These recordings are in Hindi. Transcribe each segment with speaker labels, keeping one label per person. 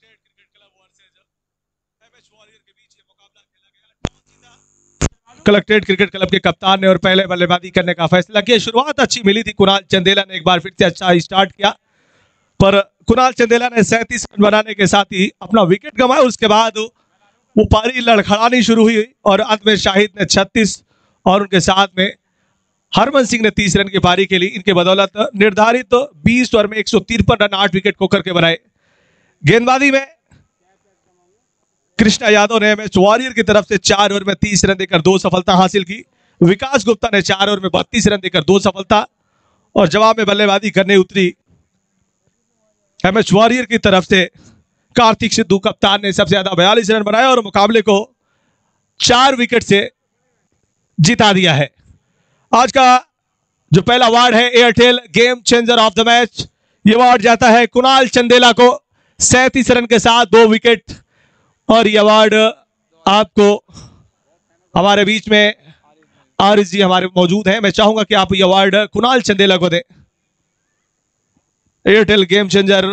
Speaker 1: Collected cricket club versus MH warrior के बीच ये मुकाबला खेला गया। कलेक्टेड क्रिकेट क्लब के कप्तान ने और पहले बल्लेबाजी करने का फैसला किया। शुरुआत अच्छी मिली थी, कुणाल चंदेला ने एक बार फिर से अच्छा स्टार्ट किया, पर कुणाल चंदेला ने 37 रन बनाने के साथ ही अपना विकेट गंवाया। उसके बाद वो पारी लड़खड़ानी शुरू हुई और अंत में शाहिद ने 36 और उनके साथ में हरमन सिंह ने 30 रन की पारी खेली। इनके बदौलत निर्धारित 20 ओवर में 153 रन 8 विकेट को करके बनाए। गेंदबाजी में कृष्णा यादव ने एमएच वॉरियर की तरफ से 4 ओवर में 30 रन देकर 2 सफलता हासिल की। विकास गुप्ता ने 4 ओवर में 32 रन देकर 2 सफलता, और जवाब में बल्लेबाजी करने उतरी एमएच वॉरियर की तरफ से कार्तिक सिद्धू कप्तान ने सबसे ज्यादा 42 रन बनाए और मुकाबले को 4 विकेट से जिता दिया है। आज का जो पहला अवार्ड है Airtel game changer of the match, ये अवार्ड जाता है कुणाल चंदेला को 37 रन के साथ 2 विकेट। और ये अवार्ड आपको हमारे बीच में आरिस जी हमारे मौजूद हैं। मैं चाहूंगा कि आप ये अवार्ड कुणाल चंदेला को दें। Airtel game changer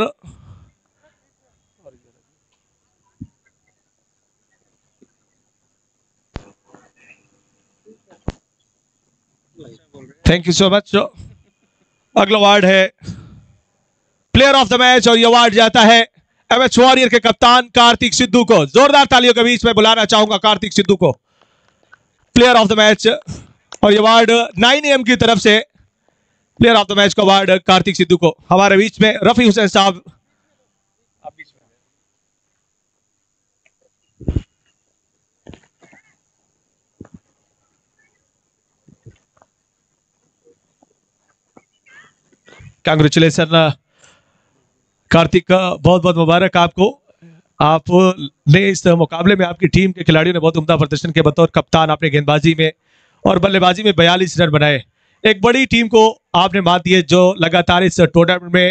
Speaker 1: thank you so much. अगला अवार्ड है प्लेयर ऑफ द मैच, और यह अवार्ड जाता है एमएच वॉरियर के कप्तान कार्तिक सिद्धू को। जोरदार तालियों के बीच में बुलाना चाहूंगा कार्तिक सिद्धू को प्लेयर ऑफ द मैच, और यह अवार्ड 9am की तरफ से प्लेयर ऑफ द मैच का अवार्ड कार्तिक सिद्धू को। हमारे बीच में रफी हुसैन साहब, कांग्रेचुलेसन कार्तिक, बहुत बहुत मुबारक आपको। आपने इस मुकाबले में आपकी टीम के खिलाड़ियों ने बहुत उम्दा प्रदर्शन के बतौर कप्तान आपने गेंदबाजी में और बल्लेबाजी में 42 रन बनाए। एक बड़ी टीम को आपने मात दी है जो लगातार इस टूर्नामेंट में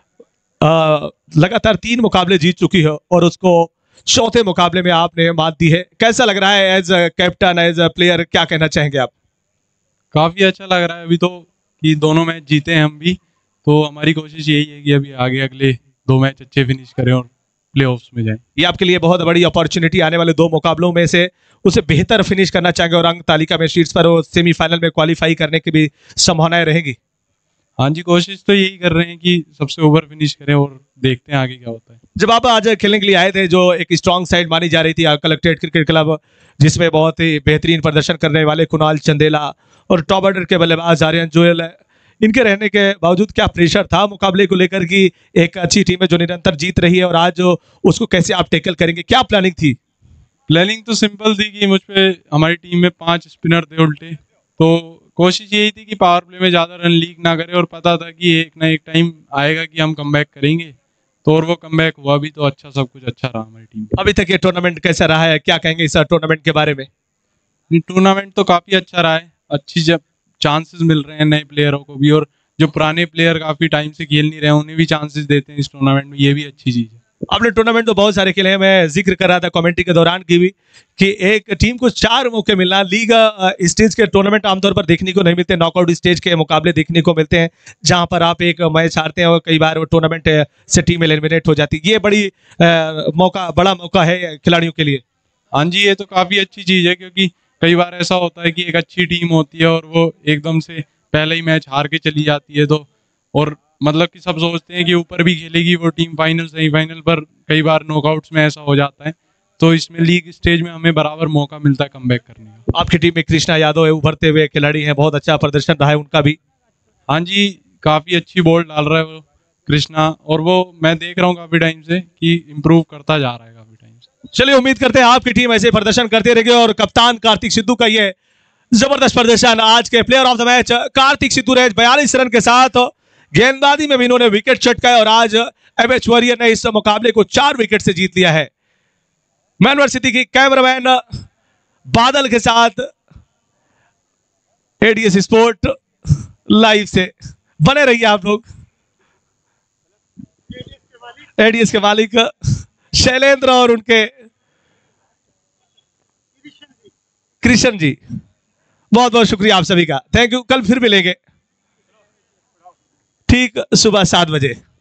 Speaker 1: लगातार 3 मुकाबले जीत चुकी है, और उसको चौथे मुकाबले में आपने मात दी है। कैसा लग रहा है as captain, as a player, क्या कहना चाहेंगे आप?
Speaker 2: काफ़ी अच्छा लग रहा है अभी तो कि दोनों मैच जीते हैं हम भी, तो हमारी कोशिश यही है कि अभी आगे अगले 2 मैच अच्छे फिनिश करें और प्लेऑफ्स में जाएं।
Speaker 1: ये आपके लिए बहुत बड़ी अपॉर्चुनिटी, आने वाले 2 मुकाबलों में से उसे बेहतर फिनिश करना चाहेंगे और अंक तालिका में शीर्ष पर सेमीफाइनल में क्वालिफाई करने की भी संभावनाएं रहेंगी।
Speaker 2: हाँ जी, कोशिश तो यही कर रहे हैं कि सबसे ऊपर फिनिश करें और देखते हैं आगे क्या होता है।
Speaker 1: जब आप आज खेलने के लिए आए थे, जो एक स्ट्रांग साइड मानी जा रही थी कलेक्टेड क्रिकेट क्लब, जिसमें बहुत ही बेहतरीन प्रदर्शन करने वाले कुणाल चंदेला और टॉप ऑर्डर के बल्लेबाज आर्यन जोयल, इनके रहने के बावजूद क्या प्रेशर था मुकाबले को लेकर कि एक अच्छी टीम है जो निरंतर जीत रही है, और आज उसको कैसे आप टैकल करेंगे, क्या प्लानिंग थी?
Speaker 2: प्लानिंग तो सिंपल थी कि मुझ पे हमारी टीम में 5 स्पिनर थे उल्टे, तो कोशिश यही थी कि पावर प्ले में ज़्यादा रन लीक ना करें, और पता था कि एक ना एक टाइम आएगा कि हम कमबैक करेंगे, तो और वो कमबैक हुआ भी, तो अच्छा सब कुछ अच्छा रहा हमारी टीम।
Speaker 1: अभी तक ये टूर्नामेंट कैसा रहा है, क्या कहेंगे इस टूर्नामेंट के बारे में?
Speaker 2: टूर्नामेंट तो काफ़ी अच्छा रहा है, अच्छी जब चांसेस मिल रहे हैं नए प्लेयरों को भी, और जो पुराने प्लेयर काफ़ी टाइम से खेल नहीं रहे हैं उन्हें भी चांसेस देते हैं इस टूर्नामेंट में, ये भी अच्छी चीज़ है।
Speaker 1: आपने टूर्नामेंट तो बहुत सारे खेले हैं, मैं जिक्र कर रहा था कमेंट्री के दौरान की भी कि एक टीम को 4 मौके मिलना, लीग स्टेज के टूर्नामेंट आमतौर पर देखने को नहीं मिलते, नॉकआउट स्टेज के मुकाबले देखने को मिलते हैं जहां पर आप एक मैच हारते हैं और कई बार वो टूर्नामेंट से टीम एलिमिनेट हो जाती है। ये बड़ा मौका है खिलाड़ियों के लिए।
Speaker 2: हाँ जी, ये तो काफ़ी अच्छी चीज़ है, क्योंकि कई बार ऐसा होता है कि एक अच्छी टीम होती है और वो एकदम से पहले ही मैच हार के चली जाती है, तो और मतलब कि सब सोचते हैं कि ऊपर भी खेलेगी वो टीम फाइनल सेमीफाइनल, पर कई बार नॉकआउट्स में ऐसा हो जाता है, तो इसमें लीग स्टेज में हमें बराबर मौका मिलता है कमबैक करने का।
Speaker 1: आपकी टीम में कृष्णा यादव है, उभरते हुए खिलाड़ी हैं, बहुत अच्छा प्रदर्शन रहा है उनका भी।
Speaker 2: हाँ जी, काफ़ी अच्छी बॉल डाल रहा है वो कृष्णा, और वो मैं देख रहा हूँ काफ़ी टाइम से कि इम्प्रूव करता जा रहा है काफ़ी टाइम से।
Speaker 1: चलिए, उम्मीद करते हैं आपकी टीम ऐसे प्रदर्शन करते रहेगी, और कप्तान कार्तिक सिद्धू का ये जबरदस्त प्रदर्शन। आज के player of the match Kartik Sidhu रहे 42 रन के साथ, गेंदबाजी में भी इन्होंने विकेट चटकाए, और आज एमएच वॉरियर ने इस मुकाबले को 4 विकेट से जीत लिया है। मैनवर सिटी की कैमरामैन बादल के साथ एडीएस स्पोर्ट लाइव से बने रहिए आप लोग। एडीएस के मालिक शैलेंद्र और उनके कृष्ण जी, बहुत बहुत शुक्रिया आप सभी का, थैंक यू। कल फिर मिलेंगे ठीक सुबह 7 बजे।